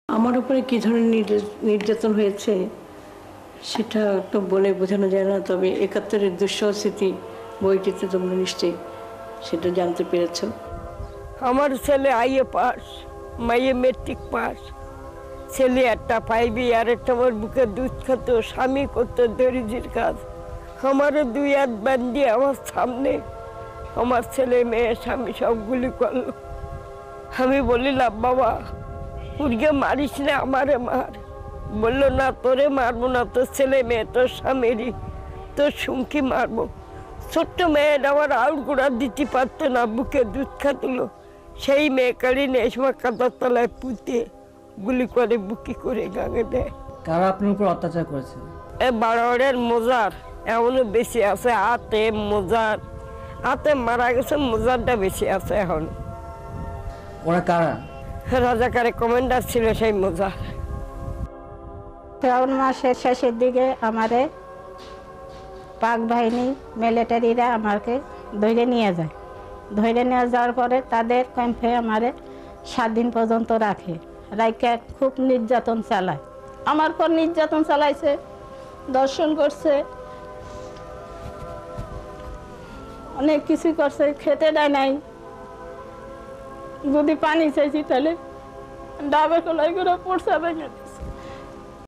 আমার উপরে কি ধরনের নির্যাতন হয়েছে সেটা তো বলে বোঝানো যায় না, তবে ৭১-এর দুঃসহ স্মৃতি বইটিতে তোমরা নিশ্চয়ই সেটা জানতে পেরেছ। আমার ছেলে আইএ পাস, মাইয়ে মেট্রিক পাস, ছেলে একটা 5 আর একটা আমার বুকে দুধ খেত, স্বামী করতো দরিদ্রের কাজ। আমারও 2 হাত বান্ধি আমার সামনে আমার ছেলে মেয়ে স্বামী সব গুলি করলো। আমি বলিলাম বাবা পুরগে মারিস না, আমারে মার। বললো না তোরে মারবো না, তোর ছেলে মেয়ে তোর স্বামীরই, তোর সুমকি মারবো। ছোট্ট মেয়েটা আমার আউট গোড়া দিতে পারতো না, বুকে দুধ খাতুলো। সেই মেয়ে কাড়ি নিয়ে সময় কাদার তলায় পুঁতে গুলি করে বুকি করে গাঙে দেয়। কারা আপনার উপর অত্যাচার করেছে? এ বারোয়ারের মোজার এমনও বেশি আছে, হাতে মোজার, হাতে মারা গেছে, মোজারটা বেশি আছে এখন। ওরা কারা? রাজাকারে কমান্ডার ছিল সেই মোজার। শ্রাবণ মাসের শেষের দিকে আমারে পাক বাহিনী মিলিটারিরা আমাকে ধরে নিয়ে যায়। ধরে নিয়ে যাওয়ার পরে তাদের ক্যাম্পে আমারে 7 দিন পর্যন্ত রাখে। রাইকে খুব নির্যাতন চালায়, আমার পর নির্যাতন চালাইছে, দর্শন করছে, অনেক কিছু করছে, খেতে দেয় নাই। যদি পানি চাইছি তাহলে ডাবে কলাই করে পড়ছে।